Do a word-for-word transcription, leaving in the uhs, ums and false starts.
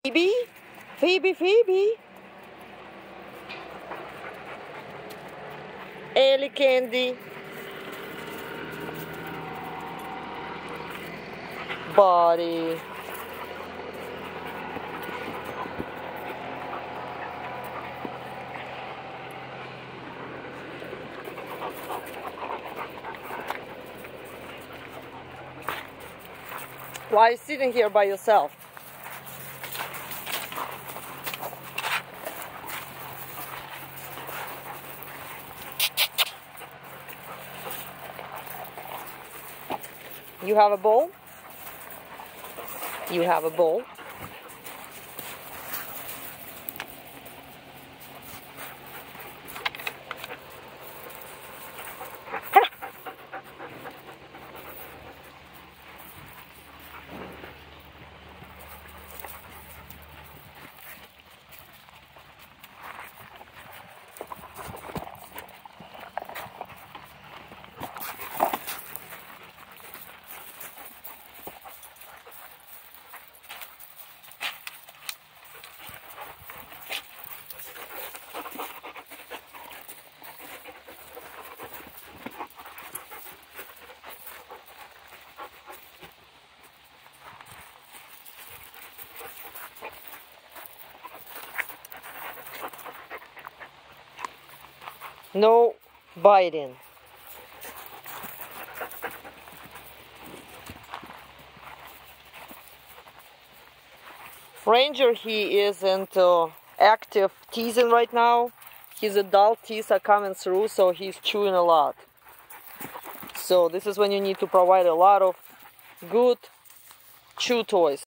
Phoebe? Phoebe, Phoebe. Ellie Candy. Buddy. Why are you sitting here by yourself? You have a bowl? You have a bowl? No biting. Ranger, he is into active teasing right now. His adult teeth are coming through, so he's chewing a lot. So this is when you need to provide a lot of good chew toys.